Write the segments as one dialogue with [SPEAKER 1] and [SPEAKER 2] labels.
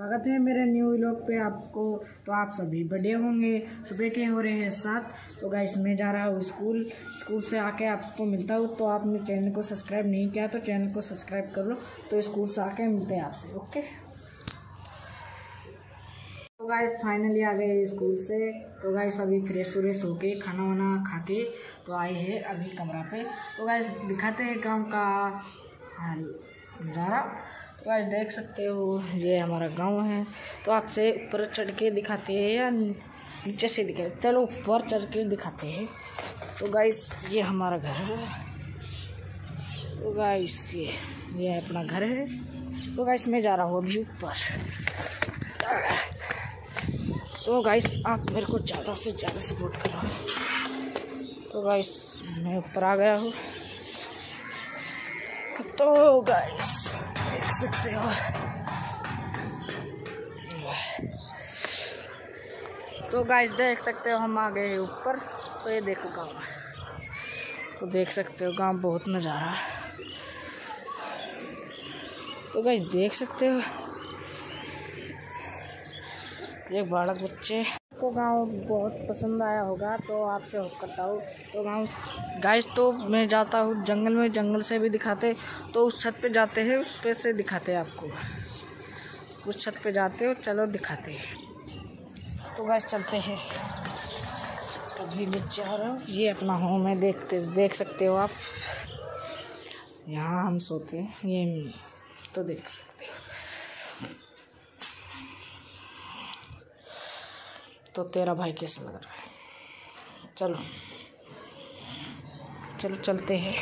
[SPEAKER 1] स्वागत है मेरे न्यू व्लॉग पे आपको। तो आप सभी बड़े होंगे, सुबह के हो रहे हैं 7। तो गाइस मैं जा रहा हूँ स्कूल से आके आपको मिलता हूँ। तो आपने चैनल को सब्सक्राइब नहीं किया तो चैनल को सब्सक्राइब कर लो। तो स्कूल से आके मिलते हैं आपसे, ओके। तो गाइस फाइनली आ गए स्कूल से। तो गाइस अभी फ्रेश व्रेश होके खाना वाना खा के तो आए हैं अभी कमरा पे। तो गाइस दिखाते हैं गाँव का नज़ारा। तो गाइस देख सकते हो ये हमारा गांव है। तो आपसे ऊपर चढ़ के दिखाते हैं या नीचे से दिखाते? चलो ऊपर चढ़ के दिखाते हैं। तो गाइस ये हमारा घर है। तो गाइस ये अपना घर है। तो गाइस मैं जा रहा हूँ अभी ऊपर। तो गाइस आप मेरे को ज़्यादा से ज़्यादा सपोर्ट करो। तो गाइस मैं ऊपर आ गया हूँ। तो गाइस देख सकते हो हम आ गए ऊपर। तो ये देखो गाँव, तो देख सकते हो गाँव बहुत नज़ारा है। तो गाइस देख सकते हो एक बालक बच्चे को गांव बहुत पसंद आया होगा। तो आपसे होप करता हूँ। तो गांव गाइस तो मैं जाता हूँ जंगल में, जंगल से भी दिखाते। तो उस छत पे जाते हैं, उस पे से दिखाते हैं आपको। उस छत पे जाते हो, चलो दिखाते हैं। तो गाइस चलते हैं। अभी नीचे आ रहा हूँ। ये अपना होम है, देख सकते हो आप। यहाँ हम सोते हैं। ये तो देख सकते हो। तो तेरा भाई कैसा लग रहा है? चलो चलते हैं।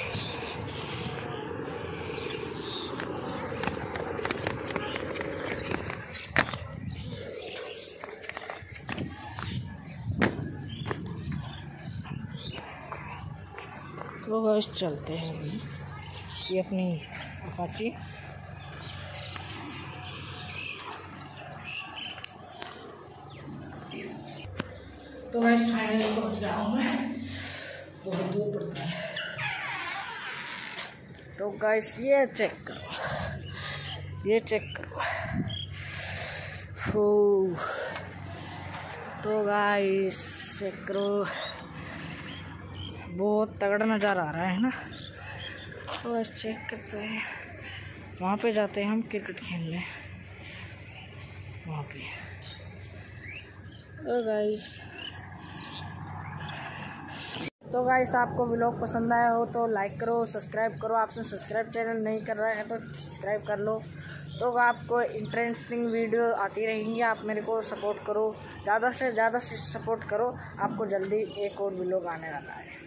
[SPEAKER 1] तो गाइस चलते हैं अभी। ये अपनी अपाची। तो गाइस फाइनली पहुंच गया हूँ मैं। बहुत दूर पड़ता है। तो गाइस ये चेक करो। तो गाइस चेक करो, बहुत तगड़ा नज़ारा आ रहा है ना। तो गाइस चेक करते हैं। वहाँ पे जाते हैं हम क्रिकेट खेलने वहाँ पे। तो गाइस आपको व्लॉग पसंद आया हो तो लाइक करो, सब्सक्राइब करो। आपने सब्सक्राइब चैनल नहीं कर रहा है तो सब्सक्राइब कर लो। तो आपको इंटरेस्टिंग वीडियो आती रहेंगी। आप मेरे को सपोर्ट करो, ज़्यादा से ज़्यादा सपोर्ट करो। आपको जल्दी एक और व्लॉग आने वाला है।